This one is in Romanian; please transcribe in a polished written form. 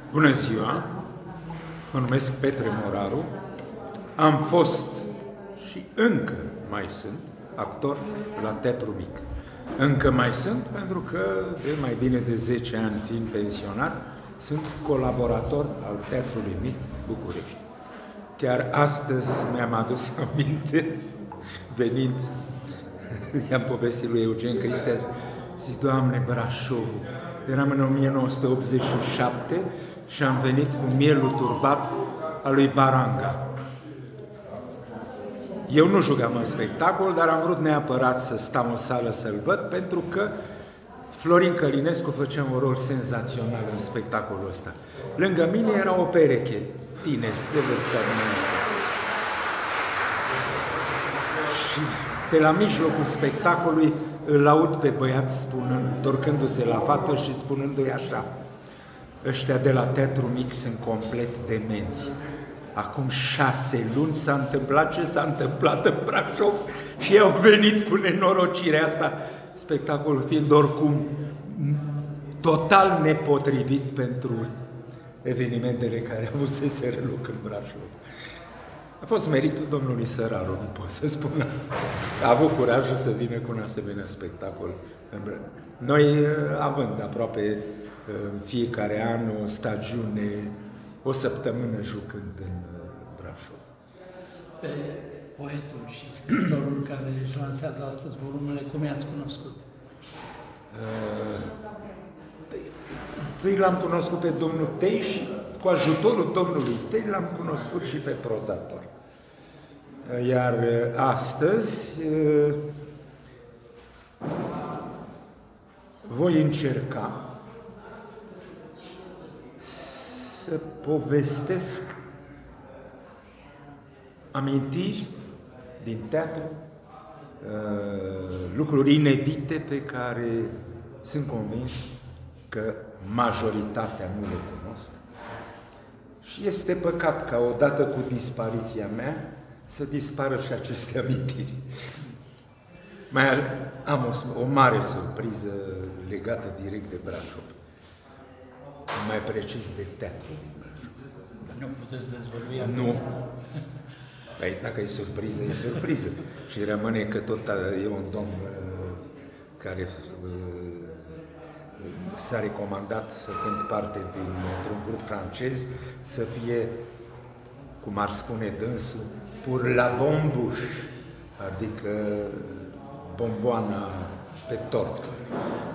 Bună ziua! Mă numesc Petre Moraru. Am fost și încă mai sunt actor la Teatru Mic. Încă mai sunt pentru că de mai bine de 10 ani, fiind pensionar, sunt colaborator al Teatrului Mic București. Chiar astăzi mi-am adus aminte, venind, i-am povestit lui Eugen Cristea, zic, Doamne, Brașovul, eram în 1987 și am venit cu mielul turbat al lui Baranga. Eu nu jucam în spectacol, dar am vrut neapărat să stau în sală să-l văd, pentru că Florin Călinescu făcea un rol senzațional în spectacolul ăsta. Lângă mine era o pereche, tineri, de vârsta dumneavoastră. Și pe la mijlocul spectacolului îl aud pe băiat spunând, întorcându-se la fată și spunându-i așa: ăștia de la Teatru Mic sunt complet demenți. Acum 6 luni s-a întâmplat ce s-a întâmplat în Brașov și ei au venit cu nenorocirea asta, spectacolul fiind oricum total nepotrivit pentru evenimentele care avuseseră loc în Brașov. A fost meritul domnului Săraru, nu pot să spun. A avut curajul să vină cu un asemenea spectacol. Noi, având aproape în fiecare an o stagiune, o săptămână jucând în Brașov. Pe poetul și scriitorul care își lansează astăzi volumele, cum i-ați cunoscut? Întâi l-am cunoscut pe domnul Tei și cu ajutorul domnului Tei l-am cunoscut și pe prozator. Iar astăzi voi încerca să povestesc amintiri din teatru, lucruri inedite pe care sunt convins că majoritatea nu le cunosc. Și este păcat ca odată cu dispariția mea să dispară și aceste amintiri. Mai am o mare surpriză legată direct de Brașov. Mai precis de teatru din Brașov. Nu puteți dezvălui? Nu. Păi, dacă e surpriză, e surpriză. Și rămâne că tot e un domn care s-a recomandat să cânt parte dintr-un grup francez, să fie, cum ar spune dânsul, pour la bombuche, adică bomboana pe tort.